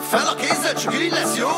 Fel a kézzel, csak így lesz jó.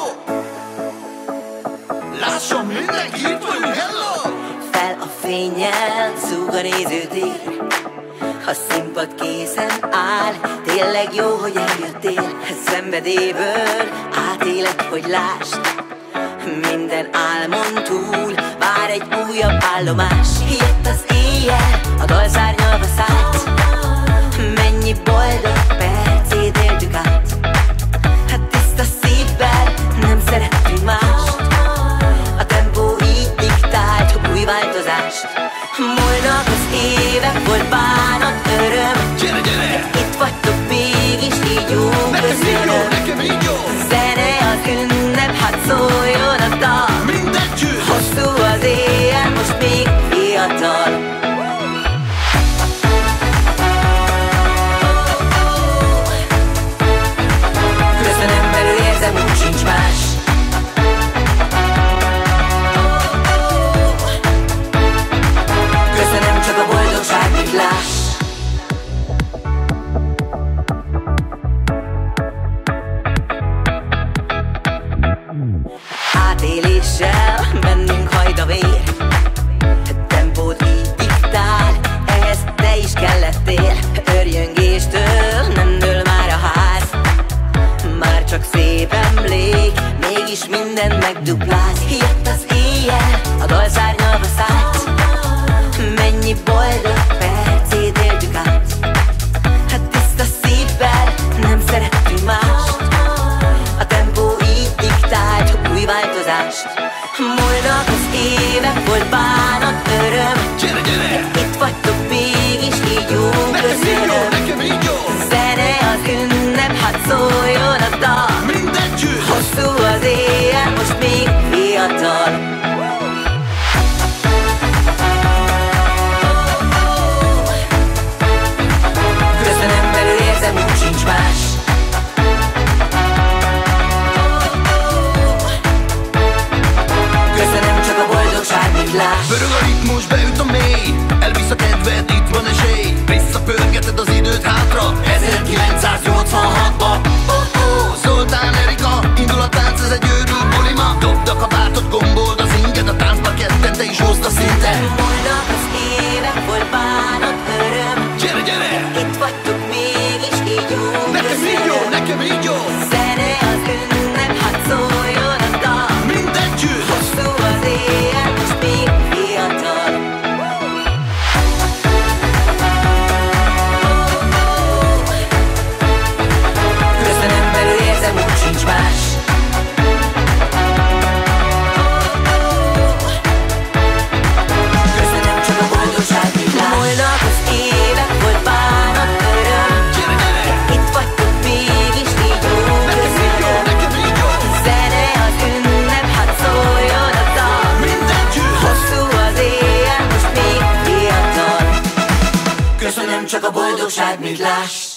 Lásson mindenki, itt vagyunk, hello! Fel a fényen, zúg a nézőtér. Ha színpad készen áll, tényleg jó, hogy eljöttél. Szenvedélyből átéled, hogy lásd. Minden álmon túl vár egy újabb állomás. Jött az éjjel, a dal szárnyalva szállt. Mennyi boldog percét éltük át. Hát tiszta szívvel nem szerettünk mást. A tempó így diktált új változást. Múlnak az évek, volt bánat, öröm. Gyere, gyere! Itt vagytok mégis, így jó, köszönöm. Nekem így jó! Zene az ünnep, hát szóljon a dal. Mindegyütt! Hosszú az éjjel, most még fiatal. Köszönöm, belül érzem, úgy sincs más. Köszönöm, csak a boldogság, mit láss. Átéléssel bennünk hajt a vér. Tempót így diktál, ehhez te is kellettél. Örjöngéstől nem dől már a ház. Már csak szép emlék, mégis mindent megdupláz. Jött az éjjel, a dal szárnyalva szállt. Mennyi boldog percét éltük át. Hát tiszta szívvel nem szerettünk mást. A tempó így diktált új változást. Múlnak az évek, volt bánat, öröm. Gyere, gyere! Itt vagytok mégis, így jó, köszönöm. Nekem így jó! Zene az ünnep, hát szóljon a dal. Mindegyütt! Hosszú az éjjel, most még fiatal. Köszönöm, belül érzem, úgy sincs más. Köszönöm, csak a boldogság, mit láss. Pörög a ritmus, beüt a mély. Elvisz a kedved, itt van esély. Visszapörgeted az időt hátra 1986-ba. Zoltán Erika, indul a tánc, ez egy őrült bulima. Dobd a kabátot, gombold az inged, a táncba ketten, te is hozd a szinten. Múlnak az évek, volt bánat, öröm. Gyere, gyere! Itt vagytok mégis, így jó, Nekem így jó, nekem így jó! Zene az ünnep, hát szóljon a dal. Mindegyütt! Hosszú az éjjel, most még fiatal. Köszönöm, belül érzem, úgy sincs más. Köszönöm, csak a boldogság, mit láss. Múlnak az évek, volt bánat, öröm. Gyere, gyere! Itt vagytok mégis, így jó, köszönöm. Nekem így jó! Zene az ünnep, hát szóljon a dal. Mindegyütt! Hosszú az éjjel, most még fiatal. Köszönöm, csak a boldogság, mit láss.